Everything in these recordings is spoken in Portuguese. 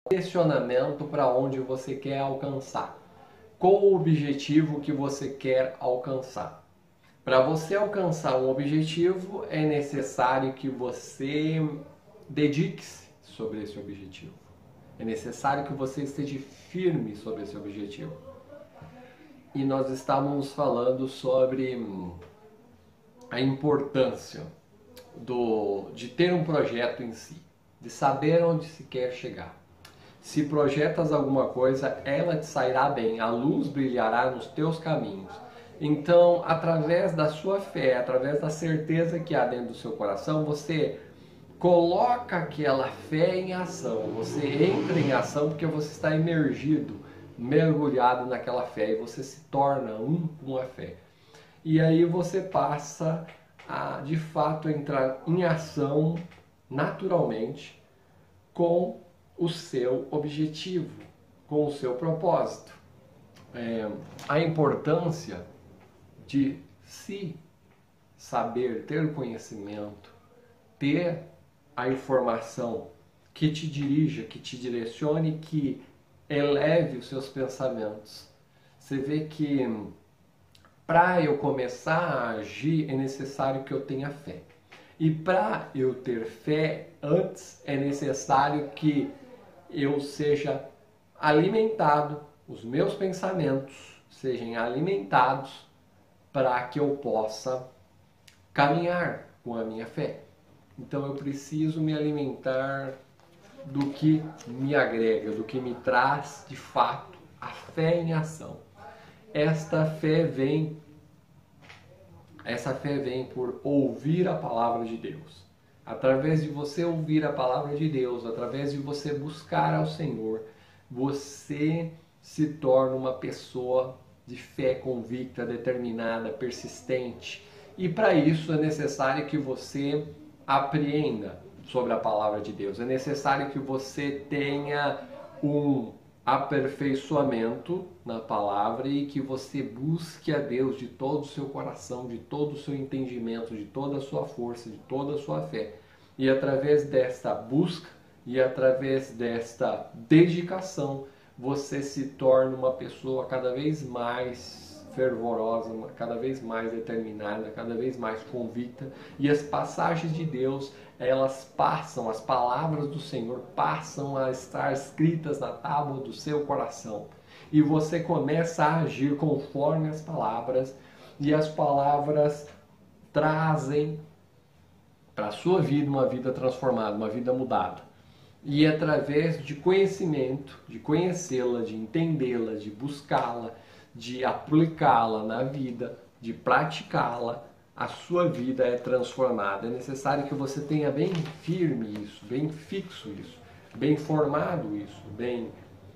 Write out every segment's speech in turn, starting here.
direcionamento para onde você quer alcançar. Qual o objetivo que você quer alcançar? Para você alcançar um objetivo, é necessário que você dedique-se sobre esse objetivo. É necessário que você esteja firme sobre esse objetivo. E nós estávamos falando sobre a importância de ter um projeto em si, de saber onde se quer chegar. Se projetas alguma coisa, ela te sairá bem, a luz brilhará nos teus caminhos. Então, através da sua fé, através da certeza que há dentro do seu coração, você coloca aquela fé em ação. Você entra em ação porque você está imergido, mergulhado naquela fé e você se torna um com a fé. E aí você passa a, de fato, entrar em ação naturalmente com o seu objetivo, com o seu propósito. A importância de se saber, ter o conhecimento, ter a informação que te dirija, que te direcione, que eleve os seus pensamentos. Você vê que para eu começar a agir é necessário que eu tenha fé. E para eu ter fé, antes é necessário que eu seja alimentado, os meus pensamentos sejam alimentados para que eu possa caminhar com a minha fé. Então eu preciso me alimentar do que me agrega, do que me traz de fato a fé em ação. Essa fé vem por ouvir a palavra de Deus. Através de você ouvir a palavra de Deus, através de você buscar ao Senhor, você se torna uma pessoa de fé convicta, determinada, persistente. E para isso é necessário que você apreenda sobre a palavra de Deus. É necessário que você tenha um aperfeiçoamento na palavra e que você busque a Deus de todo o seu coração, de todo o seu entendimento, de toda a sua força, de toda a sua fé. E através desta busca e através desta dedicação, você se torna uma pessoa cada vez mais fervorosa, cada vez mais determinada, cada vez mais convicta. E as passagens de Deus, elas passam, as palavras do Senhor passam a estar escritas na tábua do seu coração. E você começa a agir conforme as palavras, e as palavras trazem para a sua vida uma vida transformada, uma vida mudada. E através de conhecimento, de conhecê-la, de entendê-la, de buscá-la, de aplicá-la na vida, de praticá-la, a sua vida é transformada. É necessário que você tenha bem firme isso, bem fixo isso, bem formado isso, bem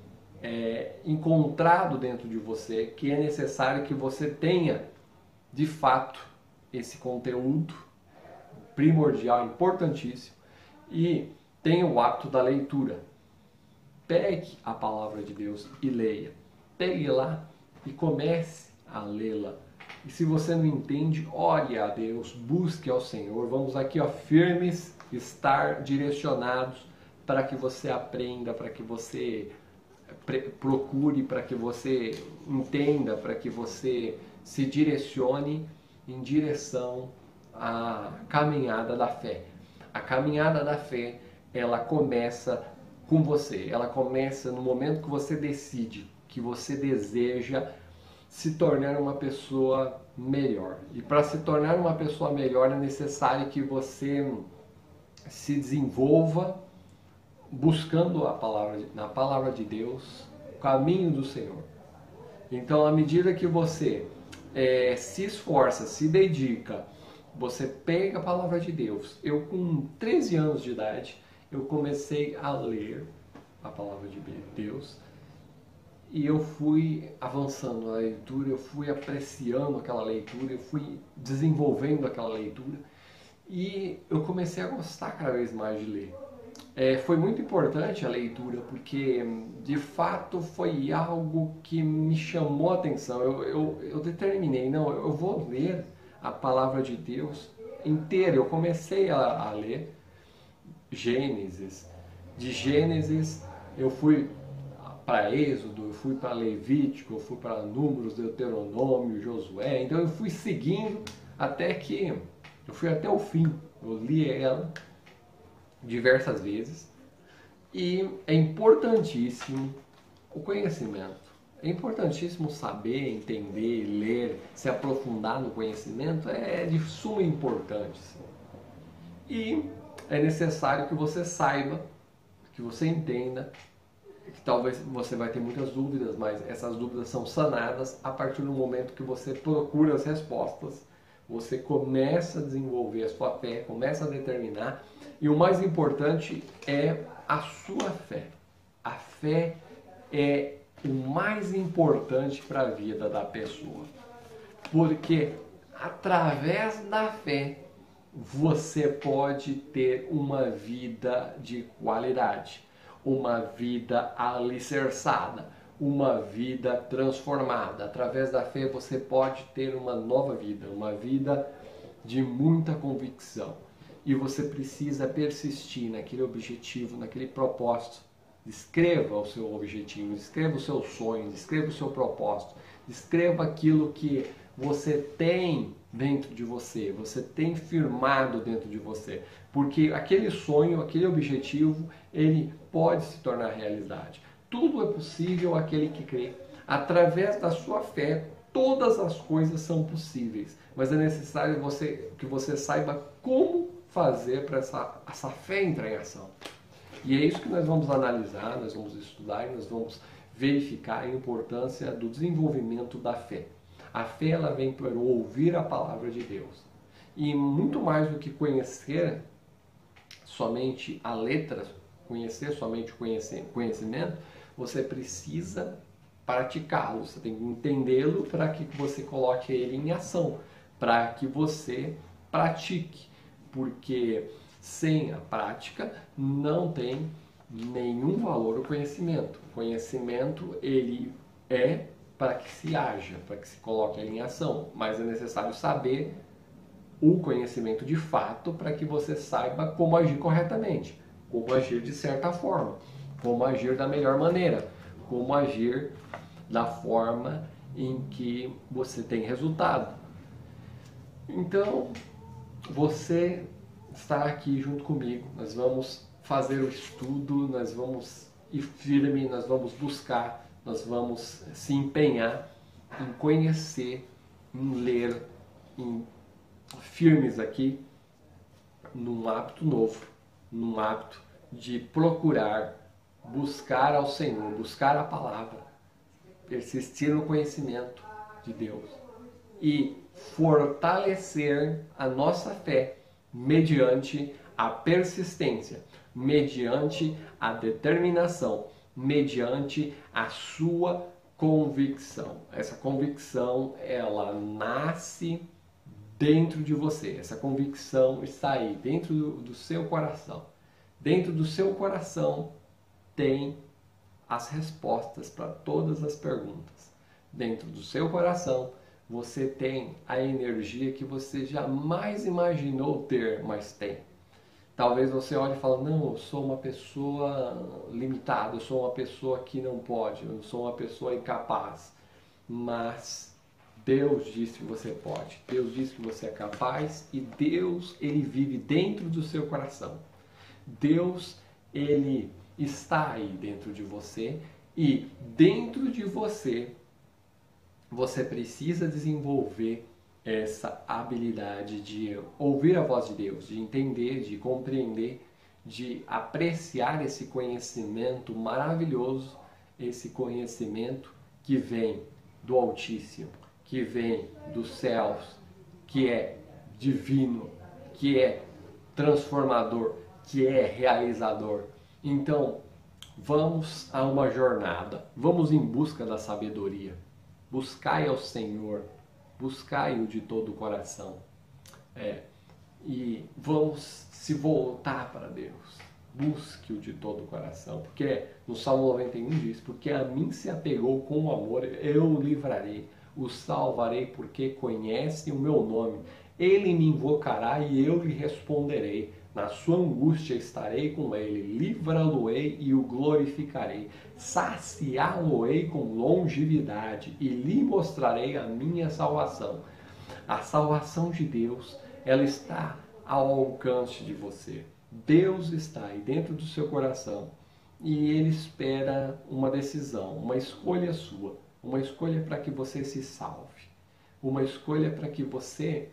encontrado dentro de você, que é necessário que você tenha, de fato, esse conteúdo primordial, importantíssimo, e tenha o hábito da leitura. Pegue a palavra de Deus e leia. Pegue lá e comece a lê-la. E se você não entende, ore a Deus, busque ao Senhor. Vamos aqui, firmes, estar direcionados para que você aprenda, para que você procure, para que você entenda, para que você se direcione em direção à caminhada da fé. A caminhada da fé, ela começa com você. Ela começa no momento que você decide, que você deseja se tornar uma pessoa melhor. E para se tornar uma pessoa melhor é necessário que você se desenvolva buscando na palavra de Deus, o caminho do Senhor. Então, à medida que você se esforça, se dedica, você pega a palavra de Deus. Eu, com 13 anos de idade, eu comecei a ler a palavra de Deus e eu fui avançando na leitura, eu fui apreciando aquela leitura, eu fui desenvolvendo aquela leitura e eu comecei a gostar cada vez mais de ler. Foi muito importante a leitura porque, de fato, foi algo que me chamou a atenção. Eu determinei, não, eu vou ler a palavra de Deus inteira. Eu comecei a ler Gênesis, de Gênesis eu fui para Êxodo, eu fui para Levítico, eu fui para Números, Deuteronômio, Josué. Então eu fui seguindo até que eu fui até o fim. Eu li ela diversas vezes e é importantíssimo o conhecimento. É importantíssimo saber, entender, ler, se aprofundar no conhecimento, é de suma importância. E é necessário que você saiba, que você entenda, que talvez você vai ter muitas dúvidas, mas essas dúvidas são sanadas a partir do momento que você procura as respostas, você começa a desenvolver a sua fé, começa a determinar, e o mais importante é a sua fé. A fé é o mais importante para a vida da pessoa, porque através da fé você pode ter uma vida de qualidade, uma vida alicerçada, uma vida transformada. Através da fé você pode ter uma nova vida, uma vida de muita convicção. E você precisa persistir naquele objetivo, naquele propósito. Descreva o seu objetivo, descreva os seus sonhos, descreva o seu propósito, descreva aquilo que você tem dentro de você, você tem firmado dentro de você, porque aquele sonho, aquele objetivo, ele pode se tornar realidade. Tudo é possível àquele que crê. Através da sua fé, todas as coisas são possíveis, mas é necessário que você saiba como fazer para essa fé entrar em ação. E é isso que nós vamos analisar, nós vamos estudar e nós vamos verificar a importância do desenvolvimento da fé. A fé ela vem por ouvir a palavra de Deus. E muito mais do que conhecer somente a letra, conhecer somente o conhecimento, você precisa praticá-lo, você tem que entendê-lo para que você coloque ele em ação, para que você pratique, porque sem a prática não tem nenhum valor o conhecimento. O conhecimento ele é para que se haja, para que se coloque ele em ação, mas é necessário saber o conhecimento de fato para que você saiba como agir corretamente, como agir de certa forma, como agir da melhor maneira, como agir da forma em que você tem resultado. Então, você está aqui junto comigo, nós vamos fazer o estudo, nós vamos ir firme, nós vamos buscar, nós vamos se empenhar em conhecer, em ler, em firmes aqui num hábito novo, num hábito de procurar, buscar ao Senhor, buscar a palavra, persistir no conhecimento de Deus e fortalecer a nossa fé mediante a persistência, mediante a determinação, mediante a sua convicção. Essa convicção, ela nasce dentro de você. Essa convicção está aí, dentro do seu coração. Dentro do seu coração tem as respostas para todas as perguntas. Dentro do seu coração você tem a energia que você jamais imaginou ter, mas tem. Talvez você olhe e fale, não, eu sou uma pessoa limitada, eu sou uma pessoa que não pode, eu sou uma pessoa incapaz. Mas Deus diz que você pode, Deus diz que você é capaz e Deus, ele vive dentro do seu coração. Deus, ele está aí dentro de você e dentro de você, você precisa desenvolver essa habilidade de ouvir a voz de Deus, de entender, de compreender, de apreciar esse conhecimento maravilhoso, esse conhecimento que vem do Altíssimo, que vem dos céus, que é divino, que é transformador, que é realizador. Então, vamos a uma jornada, vamos em busca da sabedoria. Buscai ao Senhor, buscai-o de todo o coração. E vamos se voltar para Deus. Busque-o de todo o coração. Porque no Salmo 91 diz, porque a mim se apegou com amor, eu o livrarei. O salvarei porque conhece o meu nome. Ele me invocará e eu lhe responderei. Na sua angústia estarei com ele, livrá-lo-ei e o glorificarei, saciá-lo-ei com longevidade e lhe mostrarei a minha salvação. A salvação de Deus, ela está ao alcance de você. Deus está aí dentro do seu coração e Ele espera uma decisão, uma escolha sua, uma escolha para que você se salve, uma escolha para que você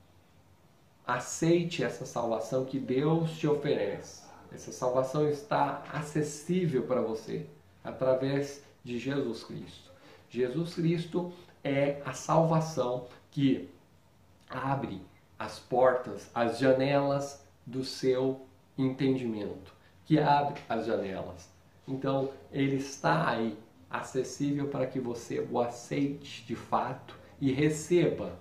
aceite essa salvação que Deus te oferece. Essa salvação está acessível para você através de Jesus Cristo. Jesus Cristo é a salvação que abre as portas, as janelas do seu entendimento, que abre as janelas. Então, ele está aí, acessível para que você o aceite de fato e receba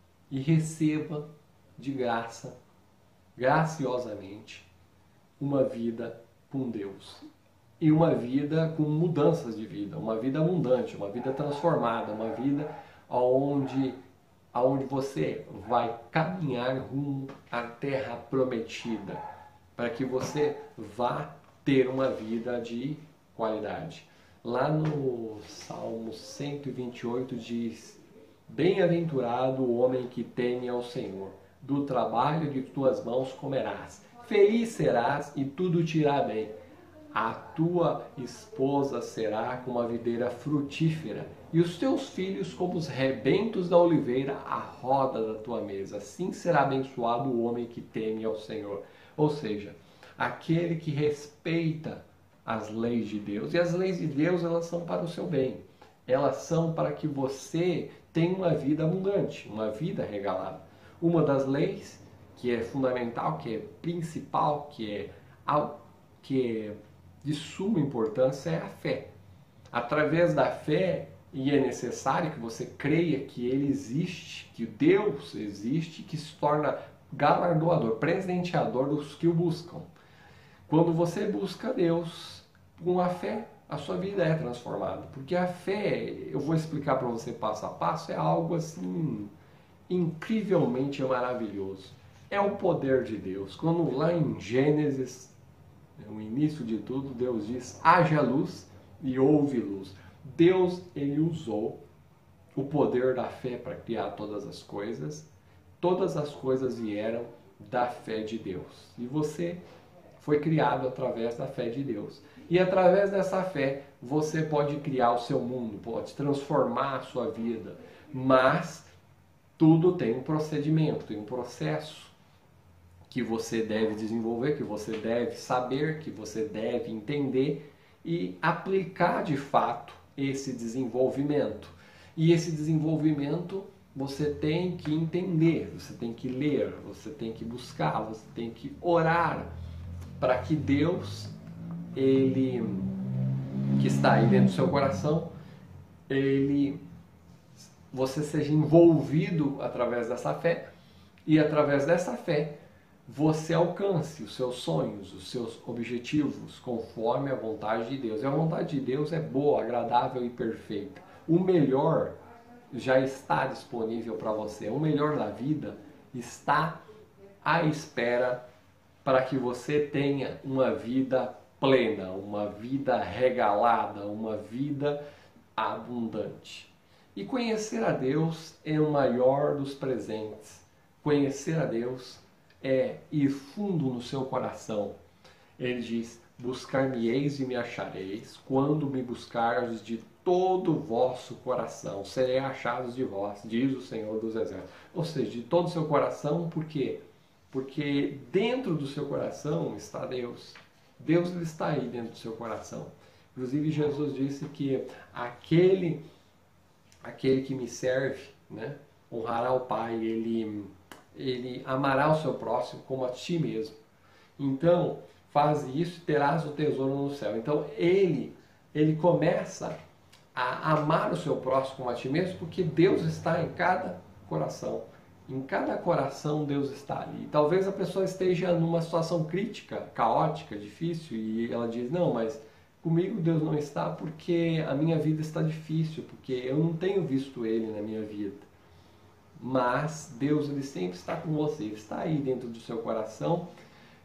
de graça, graciosamente, uma vida com Deus. E uma vida com mudanças de vida, uma vida abundante, uma vida transformada, uma vida onde você vai caminhar rumo à terra prometida, para que você vá ter uma vida de qualidade. Lá no Salmo 128 diz: bem-aventurado o homem que teme ao Senhor, do trabalho de tuas mãos comerás, feliz serás e tudo te irá bem. A tua esposa será como a videira frutífera, e os teus filhos como os rebentos da oliveira à roda da tua mesa. Assim será abençoado o homem que teme ao Senhor. Ou seja, aquele que respeita as leis de Deus. E as leis de Deus, elas são para o seu bem. Elas são para que você tenha uma vida abundante, uma vida regalada. Uma das leis que é fundamental, que é principal, que é de suma importância é a fé. Através da fé, e é necessário que você creia que Ele existe, que Deus existe, que se torna galardoador, presenteador dos que o buscam. Quando você busca Deus com a fé, a sua vida é transformada. Porque a fé, eu vou explicar para você passo a passo, é algo assim incrivelmente maravilhoso. É o poder de Deus. Quando lá em Gênesis, no início de tudo, Deus diz: haja luz e houve luz. Deus, ele usou o poder da fé para criar todas as coisas. Todas as coisas vieram da fé de Deus. E você foi criado através da fé de Deus. E através dessa fé, você pode criar o seu mundo, pode transformar a sua vida. Mas tudo tem um procedimento, tem um processo que você deve desenvolver, que você deve saber, que você deve entender e aplicar de fato esse desenvolvimento. E esse desenvolvimento você tem que entender, você tem que ler, você tem que buscar, você tem que orar para que Deus, ele que está aí dentro do seu coração, você seja envolvido através dessa fé e através dessa fé você alcance os seus sonhos, os seus objetivos conforme a vontade de Deus. E a vontade de Deus é boa, agradável e perfeita. O melhor já está disponível para você. O melhor da vida está à espera para que você tenha uma vida plena, uma vida regalada, uma vida abundante. E conhecer a Deus é o maior dos presentes. Conhecer a Deus é ir fundo no seu coração. Ele diz: buscar-me-eis e me achareis, quando me buscardes de todo o vosso coração, serei achados de vós, diz o Senhor dos Exércitos. Ou seja, de todo o seu coração, por quê? Porque dentro do seu coração está Deus. Deus está aí dentro do seu coração. Inclusive Jesus disse que aquele que me serve, né, honrará o Pai, ele amará o seu próximo como a ti mesmo. Então, faz isso e terás o tesouro no céu. Então, ele começa a amar o seu próximo como a ti mesmo, porque Deus está em cada coração. Em cada coração Deus está ali. Talvez a pessoa esteja numa situação crítica, caótica, difícil, e ela diz: não, mas comigo Deus não está porque a minha vida está difícil, porque eu não tenho visto Ele na minha vida. Mas Deus, ele sempre está com você, ele está aí dentro do seu coração,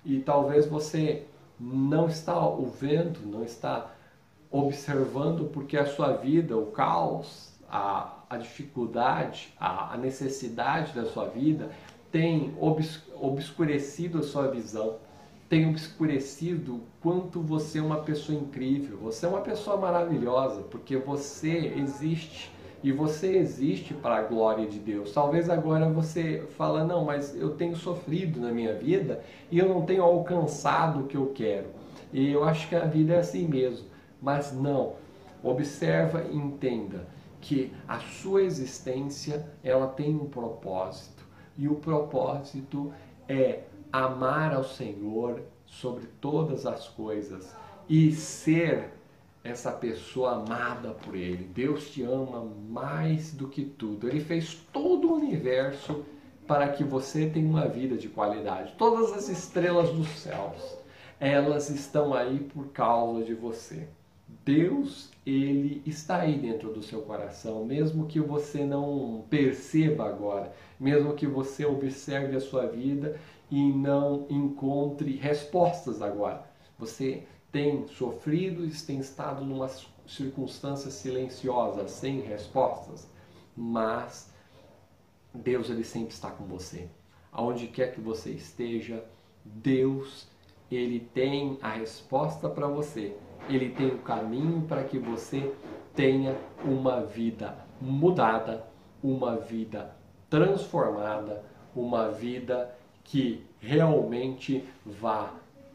e talvez você não está vendo, não está observando, porque a sua vida, o caos, a dificuldade, a necessidade da sua vida tem obscurecido a sua visão, tem obscurecido o quanto você é uma pessoa incrível, você é uma pessoa maravilhosa, porque você existe. E você existe para a glória de Deus. Talvez agora você fala, não, mas eu tenho sofrido na minha vida e eu não tenho alcançado o que eu quero. E eu acho que a vida é assim mesmo. Mas não. Observa e entenda que a sua existência, ela tem um propósito. E o propósito é amar ao Senhor sobre todas as coisas e ser essa pessoa amada por Ele. Deus te ama mais do que tudo. Ele fez todo o universo para que você tenha uma vida de qualidade. Todas as estrelas dos céus, elas estão aí por causa de você. Deus, Ele está aí dentro do seu coração, mesmo que você não perceba agora, mesmo que você observe a sua vida e não encontre respostas agora. Você tem sofrido e tem estado numa circunstância silenciosa, sem respostas, mas Deus, Ele sempre está com você. Aonde quer que você esteja, Deus, Ele tem a resposta para você. Ele tem o caminho para que você tenha uma vida mudada, uma vida transformada, uma vida que realmente vá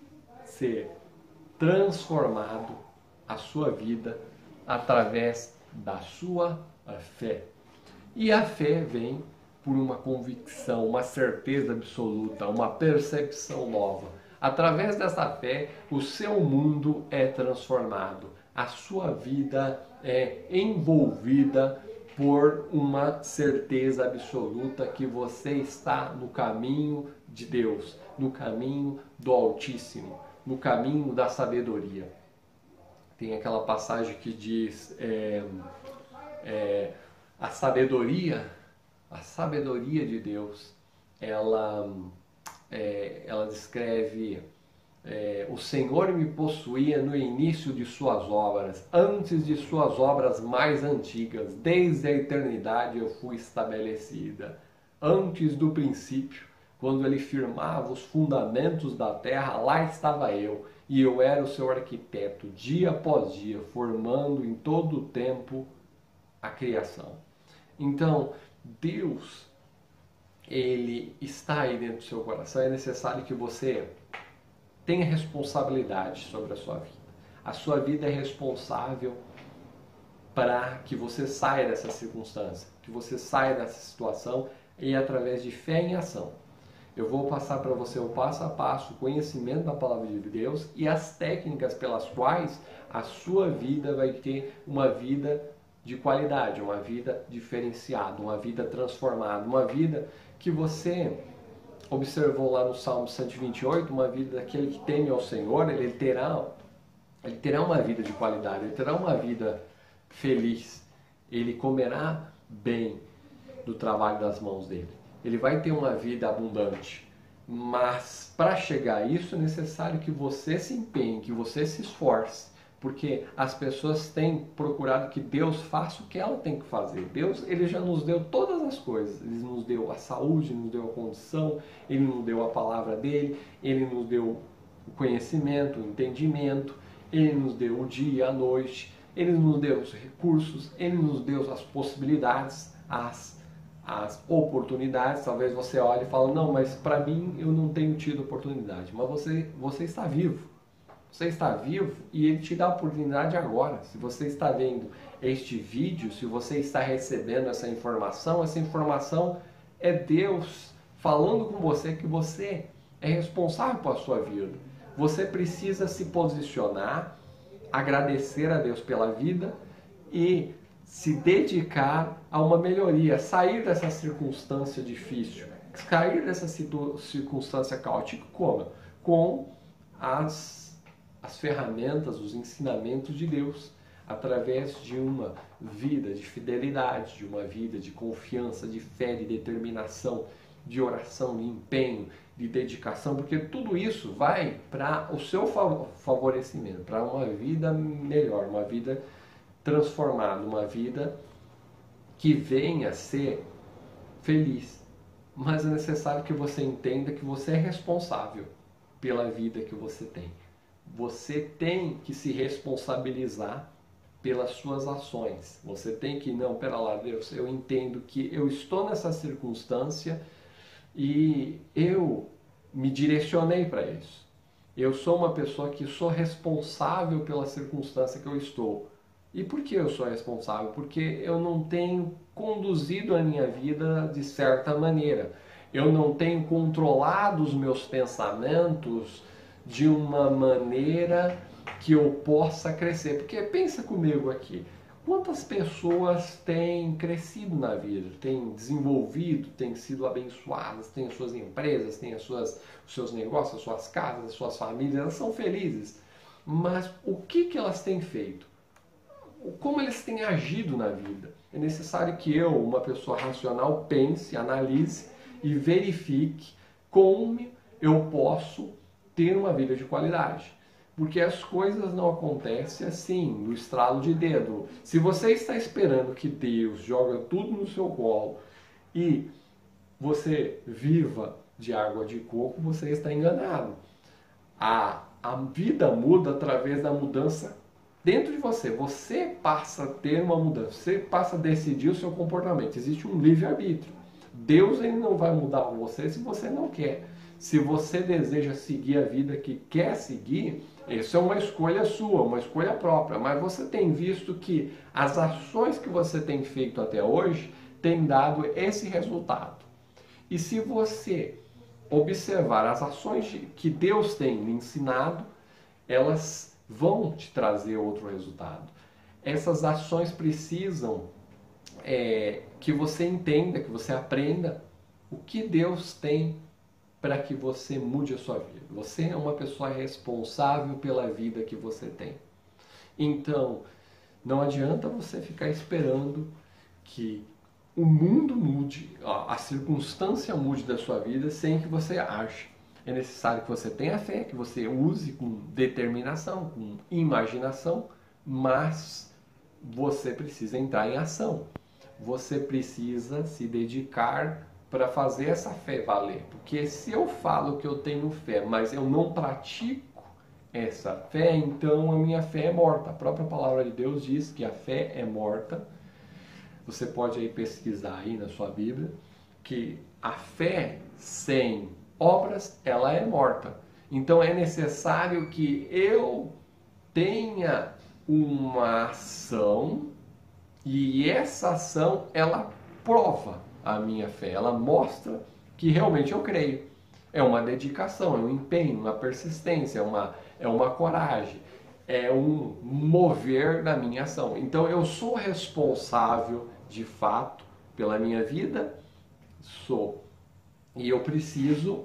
ser transformado a sua vida através da sua fé. E a fé vem por uma convicção, uma certeza absoluta, uma percepção nova. Através dessa fé, o seu mundo é transformado. A sua vida é envolvida por uma certeza absoluta que você está no caminho de Deus, no caminho do Altíssimo, no caminho da sabedoria. Tem aquela passagem que diz a sabedoria de Deus, ela descreve o Senhor me possuía no início de suas obras, antes de suas obras mais antigas, desde a eternidade eu fui estabelecida, antes do princípio. Quando ele firmava os fundamentos da terra, lá estava eu, e eu era o seu arquiteto, dia após dia, formando em todo o tempo a criação. Então, Deus, Ele está aí dentro do seu coração. É necessário que você tenha responsabilidade sobre a sua vida. A sua vida é responsável para que você saia dessa circunstância, que você saia dessa situação, e através de fé em ação. Eu vou passar para você o passo a passo, o conhecimento da palavra de Deus e as técnicas pelas quais a sua vida vai ter uma vida de qualidade, uma vida diferenciada, uma vida transformada, uma vida que você observou lá no Salmo 128, uma vida daquele que teme ao Senhor. Ele terá uma vida de qualidade, ele terá uma vida feliz, ele comerá bem do trabalho das mãos dele. Ele vai ter uma vida abundante, mas para chegar a isso é necessário que você se empenhe, que você se esforce, porque as pessoas têm procurado que Deus faça o que ela tem que fazer. Deus, Ele já nos deu todas as coisas. Ele nos deu a saúde, nos deu a condição, Ele nos deu a palavra dEle, Ele nos deu o conhecimento, o entendimento, Ele nos deu o dia, a noite, Ele nos deu os recursos, Ele nos deu as possibilidades, as oportunidades. Talvez você olhe e fale, não, mas para mim eu não tenho tido oportunidade. Mas você está vivo. Você está vivo e Ele te dá a oportunidade agora. Se você está vendo este vídeo, se você está recebendo essa informação é Deus falando com você que você é responsável pela sua vida. Você precisa se posicionar, agradecer a Deus pela vida e se dedicar a uma melhoria, sair dessa circunstância difícil, sair dessa circunstância caótica, como? Com as ferramentas, os ensinamentos de Deus, através de uma vida de fidelidade, de uma vida de confiança, de fé, de determinação, de oração, de empenho, de dedicação, porque tudo isso vai para o seu favorecimento, para uma vida melhor, uma vida transformada, uma vida que venha a ser feliz. Mas é necessário que você entenda que você é responsável pela vida que você tem. Você tem que se responsabilizar pelas suas ações. Você tem que, não, pera lá, Deus, eu entendo que eu estou nessa circunstância e eu me direcionei para isso. Eu sou uma pessoa que sou responsável pela circunstância que eu estou. E por que eu sou responsável? Porque eu não tenho conduzido a minha vida de certa maneira. Eu não tenho controlado os meus pensamentos de uma maneira que eu possa crescer. Porque pensa comigo aqui, quantas pessoas têm crescido na vida, têm desenvolvido, têm sido abençoadas, têm as suas empresas, têm os seus negócios, as suas casas, as suas famílias, elas são felizes. Mas o que elas têm feito? Como eles têm agido na vida? É necessário que eu, uma pessoa racional, pense, analise e verifique como eu posso ter uma vida de qualidade. Porque as coisas não acontecem assim, no estralo de dedo. Se você está esperando que Deus joga tudo no seu colo e você viva de água de coco, você está enganado. A vida muda através da mudança dentro de você. Você passa a ter uma mudança, você passa a decidir o seu comportamento. Existe um livre-arbítrio. Deus ele não vai mudar você se você não quer. Se você deseja seguir a vida que quer seguir, isso é uma escolha sua, uma escolha própria. Mas você tem visto que as ações que você tem feito até hoje têm dado esse resultado. E se você observar as ações que Deus tem lhe ensinado, elas vão te trazer outro resultado. Essas ações precisam que você entenda, que você aprenda o que Deus tem para que você mude a sua vida. Você é uma pessoa responsável pela vida que você tem. Então, não adianta você ficar esperando que o mundo mude, a circunstância mude da sua vida sem que você ache. É necessário que você tenha fé, que você use com determinação, com imaginação, mas você precisa entrar em ação. Você precisa se dedicar para fazer essa fé valer. Porque se eu falo que eu tenho fé, mas eu não pratico essa fé, então a minha fé é morta. A própria palavra de Deus diz que a fé é morta. Você pode aí pesquisar aí na sua Bíblia que a fé sem obras, ela é morta. Então é necessário que eu tenha uma ação e essa ação, ela prova a minha fé, ela mostra que realmente eu creio. É uma dedicação, é um empenho, uma persistência, é uma coragem, é um mover da minha ação. Então eu sou responsável, de fato, pela minha vida, sou. E eu preciso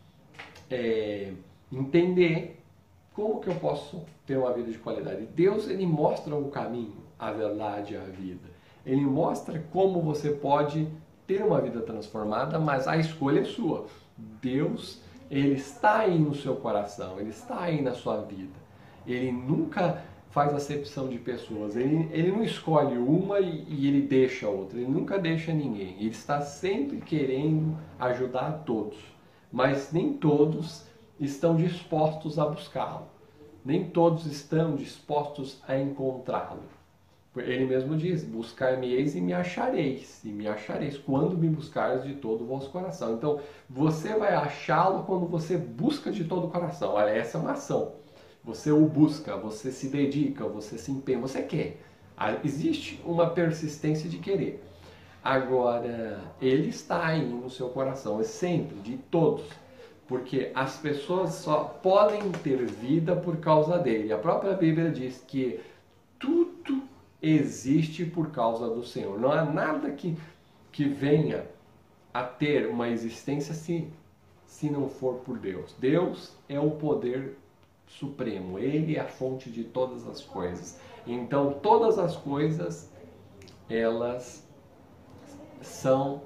entender como que eu posso ter uma vida de qualidade. Deus, ele mostra o caminho, a verdade e a vida. Ele mostra como você pode ter uma vida transformada, mas a escolha é sua. Deus, ele está aí no seu coração, ele está aí na sua vida. Ele nunca faz acepção de pessoas, ele não escolhe uma e ele deixa a outra, ele nunca deixa ninguém. Ele está sempre querendo ajudar a todos, mas nem todos estão dispostos a buscá-lo. Nem todos estão dispostos a encontrá-lo. Ele mesmo diz, buscar-me-eis e me achareis quando me buscares de todo o vosso coração. Então, você vai achá-lo quando você busca de todo o coração. Olha, essa é uma ação. Você o busca, você se dedica, você se empenha, você quer. Existe uma persistência de querer. Agora, ele está aí no seu coração, é sempre, de todos. Porque as pessoas só podem ter vida por causa dele. A própria Bíblia diz que tudo existe por causa do Senhor. Não há nada que venha a ter uma existência se não for por Deus. Deus é o poder supremo. Ele é a fonte de todas as coisas. Então, todas as coisas, elas são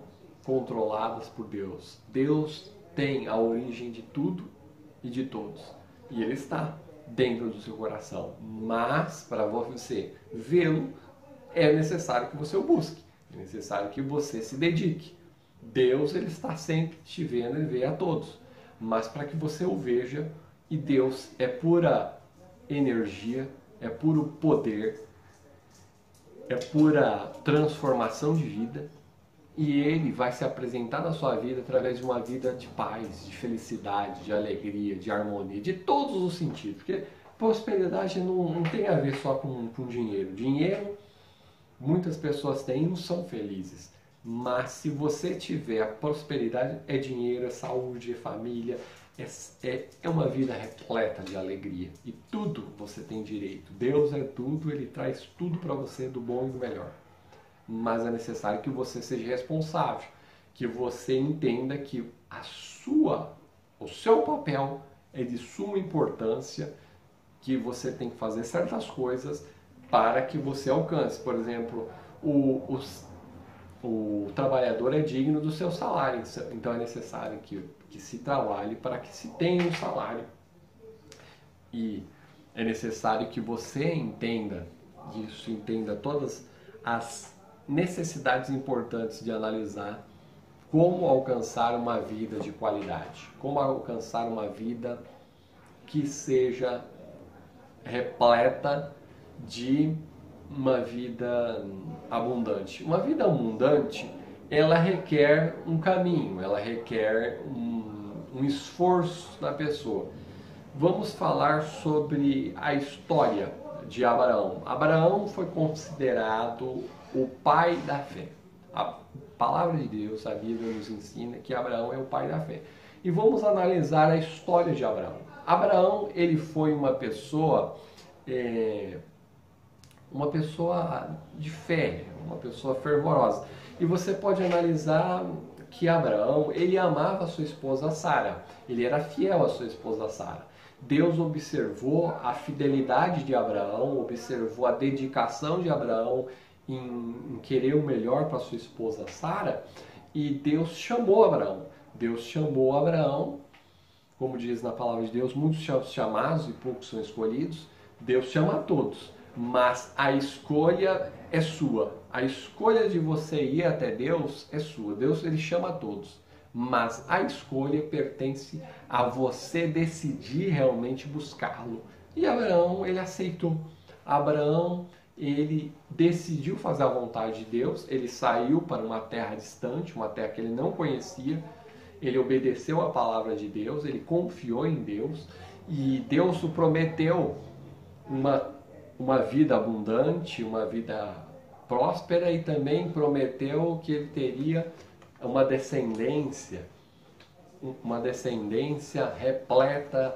controladas por Deus. Deus tem a origem de tudo e de todos. E Ele está dentro do seu coração. Mas, para você vê-lo, é necessário que você o busque. É necessário que você se dedique. Deus, Ele está sempre te vendo e vê a todos. Mas para que você o veja, e Deus é pura energia, é puro poder, é pura transformação de vida, e Ele vai se apresentar na sua vida através de uma vida de paz, de felicidade, de alegria, de harmonia, de todos os sentidos. Porque prosperidade não tem a ver só com dinheiro. Dinheiro, muitas pessoas têm e não são felizes. Mas se você tiver a prosperidade, é dinheiro, é saúde, é família, é uma vida repleta de alegria. E tudo você tem direito. Deus é tudo, Ele traz tudo para você do bom e do melhor. Mas é necessário que você seja responsável, que você entenda que o seu papel é de suma importância, que você tem que fazer certas coisas para que você alcance. Por exemplo, o trabalhador é digno do seu salário, então é necessário que se trabalhe para que se tenha um salário. E é necessário que você entenda isso, entenda todas as necessidades importantes de analisar como alcançar uma vida de qualidade, como alcançar uma vida que seja repleta de uma vida abundante. Uma vida abundante, ela requer um caminho, ela requer um esforço da pessoa. Vamos falar sobre a história de Abraão. Abraão foi considerado o pai da fé. A palavra de Deus, a Bíblia nos ensina que Abraão é o pai da fé. E vamos analisar a história de Abraão. Abraão, ele foi uma pessoa de fé, uma pessoa fervorosa. E você pode analisar que Abraão, ele amava a sua esposa Sara. Ele era fiel à sua esposa Sara. Deus observou a fidelidade de Abraão, observou a dedicação de Abraão em querer o melhor para sua esposa Sara, e Deus chamou Abraão. Deus chamou Abraão, como diz na palavra de Deus, muitos são chamados e poucos são escolhidos. Deus chama a todos, mas a escolha é sua. A escolha de você ir até Deus é sua. Deus, ele chama a todos, mas a escolha pertence a você decidir realmente buscá-lo. E Abraão, ele aceitou. Abraão, ele decidiu fazer a vontade de Deus. Ele saiu para uma terra distante, uma terra que ele não conhecia. Ele obedeceu a palavra de Deus, ele confiou em Deus, e Deus o prometeu uma vida abundante, uma vida próspera, e também prometeu que ele teria uma descendência repleta,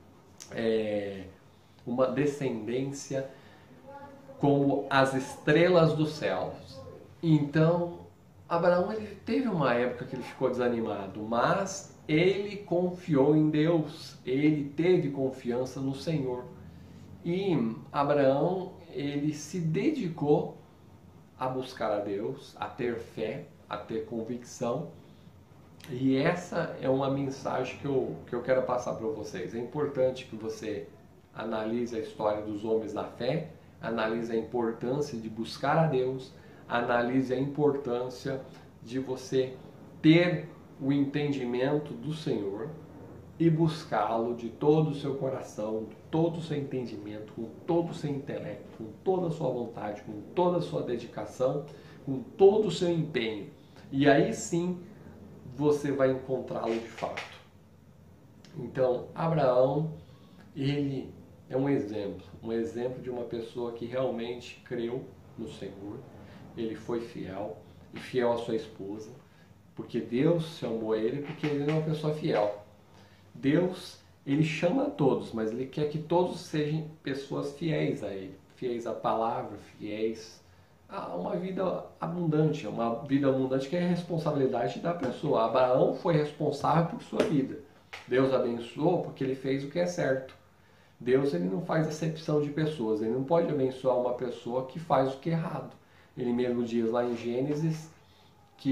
uma descendência como as estrelas dos céus. Então, Abraão, ele teve uma época que ele ficou desanimado, mas ele confiou em Deus, ele teve confiança no Senhor. E Abraão, ele se dedicou a buscar a Deus, a ter fé, a ter convicção. E essa é uma mensagem que eu quero passar para vocês. É importante que você analise a história dos homens da fé, analise a importância de buscar a Deus, analise a importância de você ter o entendimento do Senhor e buscá-lo de todo o seu coração, de todo o seu entendimento, com todo o seu intelecto, com toda a sua vontade, com toda a sua dedicação, com todo o seu empenho. E aí sim você vai encontrá-lo de fato. Então, Abraão, ele é um exemplo de uma pessoa que realmente creu no Senhor. Ele foi fiel, e fiel à sua esposa, porque Deus chamou ele, porque ele é uma pessoa fiel. Deus, ele chama a todos, mas ele quer que todos sejam pessoas fiéis a ele, fiéis à palavra, fiéis a uma vida abundante. Uma vida abundante que é a responsabilidade da pessoa. Abraão foi responsável por sua vida. Deus abençoou porque ele fez o que é certo. Deus, ele não faz acepção de pessoas, ele não pode abençoar uma pessoa que faz o que é errado. Ele mesmo diz lá em Gênesis que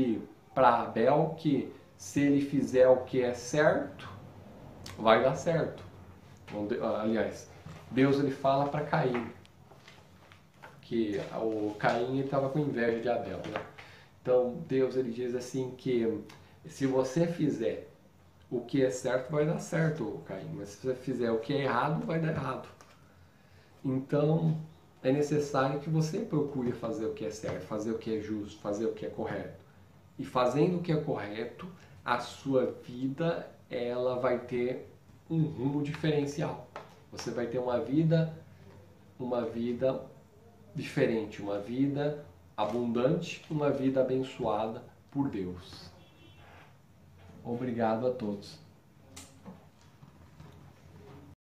para Abel que se ele fizer o que é certo, vai dar certo. Aliás, Deus ele fala para Caim, que o Caim estava com inveja de Abel, né? Então Deus ele diz assim que se você fizer o que é certo, vai dar certo, Caim, mas se você fizer o que é errado, vai dar errado. Então é necessário que você procure fazer o que é certo, fazer o que é justo, fazer o que é correto. E fazendo o que é correto, a sua vida ela vai ter um rumo diferencial. Você vai ter uma vida diferente, uma vida abundante, uma vida abençoada por Deus. Obrigado a todos.